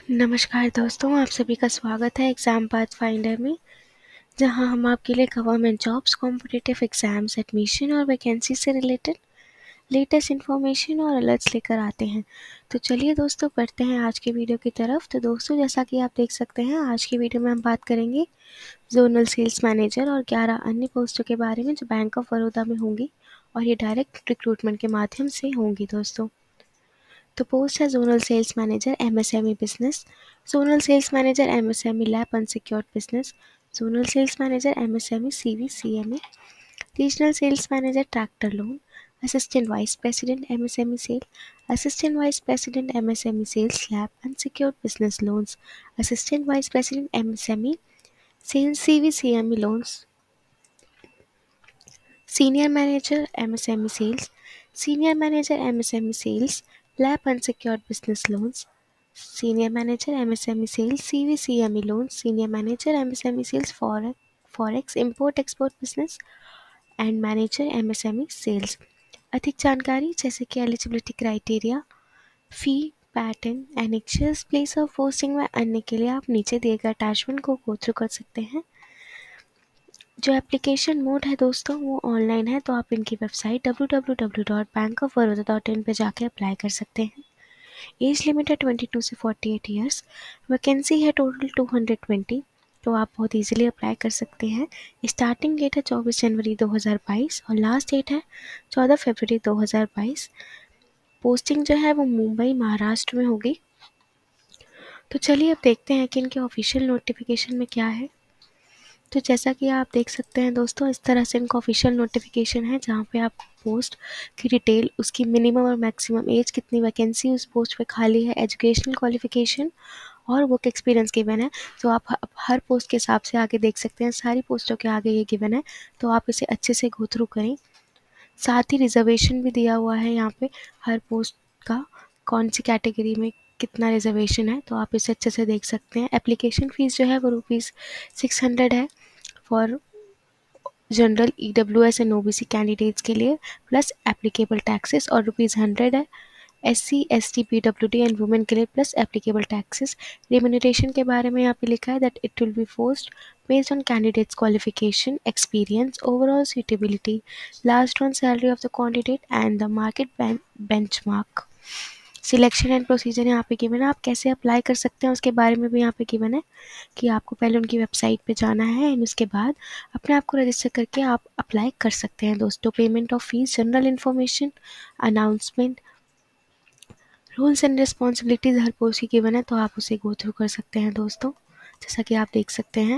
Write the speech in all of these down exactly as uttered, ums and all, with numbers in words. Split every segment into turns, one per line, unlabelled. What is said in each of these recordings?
नमस्कार दोस्तों, आप सभी का स्वागत है एग्ज़ाम पाथ फाइंडर में, जहां हम आपके लिए government jobs, competitive exams, admission और वैकेंसी से रिलेटेड लेटेस्ट इन्फॉर्मेशन और अलर्ट्स लेकर आते हैं। तो चलिए दोस्तों, बढ़ते हैं आज के वीडियो की तरफ। तो दोस्तों, जैसा कि आप देख सकते हैं, आज की वीडियो में हम बात करेंगे जोनल सेल्स मैनेजर और ग्यारह अन्य पोस्टों के बारे में जो बैंक ऑफ बड़ौदा में होंगी और ये डायरेक्ट रिक्रूटमेंट के माध्यम से होंगी दोस्तों। तो पोस्ट है zonal sales manager MSME business, zonal sales manager MSME lab unsecured business, zonal sales manager MSME CV CME, regional sales manager tractor loan, assistant vice president MSME sale, assistant vice president MSME sales lab unsecured business loans, assistant vice president MSME sales CV CME loans, Senior Manager M S M E Sales, Senior Manager M S M E Sales, Lab Unsecured Business Loans, Senior Manager M S M E Sales, C V C M E Loans, Senior Manager M S M E Sales Forex, Forex Import Export Business and manager M S M E Sales। अधिक जानकारी जैसे कि eligibility criteria, fee pattern, annexures, place of posting व अन्य के लिए आप नीचे दिए गए अटैचमेंट को गो थ्रू कर सकते हैं। जो एप्लीकेशन मोड है दोस्तों वो ऑनलाइन है, तो आप इनकी website W W W dot bank of Baroda dot in पर जाके अप्लाई कर सकते हैं। एज लिमिट है ट्वेंटी टू से फोर्टी एट ईयर्स। वैकेंसी है टोटल टू हंड्रेड ट्वेंटी, तो आप बहुत इजीली अप्लाई कर सकते हैं। स्टार्टिंग डेट है चौबीस जनवरी दो हज़ार बाईस और लास्ट डेट है चौदह फरवरी दो हज़ार बाईस। पोस्टिंग जो है वो मुंबई महाराष्ट्र में होगी। तो चलिए अब देखते हैं कि इनके ऑफिशियल नोटिफिकेशन में क्या है। तो जैसा कि आप देख सकते हैं दोस्तों, इस तरह से इनका ऑफिशियल नोटिफिकेशन है जहाँ पे आप पोस्ट की डिटेल, उसकी मिनिमम और मैक्सिमम एज, कितनी वैकेंसी उस पोस्ट पे खाली है, एजुकेशनल क्वालिफिकेशन और वर्क एक्सपीरियंस गिवन है। तो आप हर पोस्ट के हिसाब से आगे देख सकते हैं, सारी पोस्टों के आगे ये गिवन है, तो आप इसे अच्छे से गो थ्रू करें। साथ ही रिजर्वेशन भी दिया हुआ है यहाँ पे हर पोस्ट का, कौन सी कैटेगरी में कितना रिजर्वेशन है, तो आप इसे अच्छे से देख सकते हैं। एप्लीकेशन फ़ीस जो है वो रुपीज़ सिक्स हंड्रेड है for general E W S and O B C candidates के लिए, प्लस एप्लीकेबल टैक्सेस, और रुपीज़ हंड्रेड है S C S T P W D and women के लिए, प्लस एप्लीकेबल टैक्सेस। रेम्यूनरेशन के बारे में यहाँ पे लिखा है that it will be post based on candidates qualification, experience, overall suitability, last on salary of the candidate and the market benchmark. Selection and procedure यहाँ पे गिवन है, आप कैसे अप्लाई कर सकते हैं उसके बारे में भी यहाँ पे गिवन है कि आपको पहले उनकी वेबसाइट पे जाना है एंड उसके बाद अपने आप को रजिस्टर करके आप अप्लाई कर सकते हैं दोस्तों। Payment of fees, general information, announcement, rules and responsibilities हर पोस्ट की गिवन है, तो आप उसे गो थ्रू कर सकते हैं दोस्तों। जैसा कि आप देख सकते हैं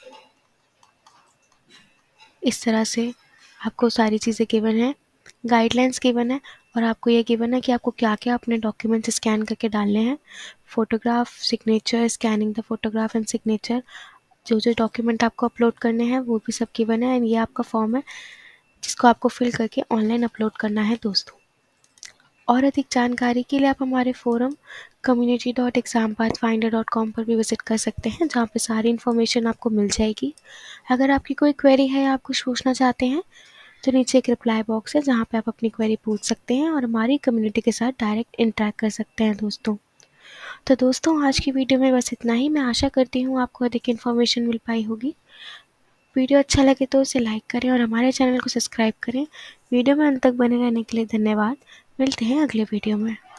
इस तरह से आपको सारी चीज़ें गिवन है, गाइडलाइंस गिवन है, और आपको ये गिवन है कि आपको क्या क्या अपने डॉक्यूमेंट्स स्कैन करके डालने हैं। Photograph, signature, scanning the photograph and signature, जो जो डॉक्यूमेंट आपको अपलोड करने हैं वो भी सब गिवन है। एंड ये आपका फॉर्म है जिसको आपको फिल करके ऑनलाइन अपलोड करना है दोस्तों। और अधिक जानकारी के लिए आप हमारे forum community dot exam path finder dot com पर भी विजिट कर सकते हैं, जहाँ पे सारी इन्फॉर्मेशन आपको मिल जाएगी। अगर आपकी कोई क्वेरी है या आप कुछ पूछना चाहते हैं तो नीचे एक रिप्लाई बॉक्स है जहाँ पे आप अपनी क्वेरी पूछ सकते हैं और हमारी कम्युनिटी के साथ डायरेक्ट इंटरेक्ट कर सकते हैं दोस्तों। तो दोस्तों, आज की वीडियो में बस इतना ही। मैं आशा करती हूँ आपको अधिक इन्फॉर्मेशन मिल पाई होगी। वीडियो अच्छा लगे तो उसे लाइक करें और हमारे चैनल को सब्सक्राइब करें। वीडियो में अंत तक बने रहने के लिए धन्यवाद। मिलते हैं अगले वीडियो में।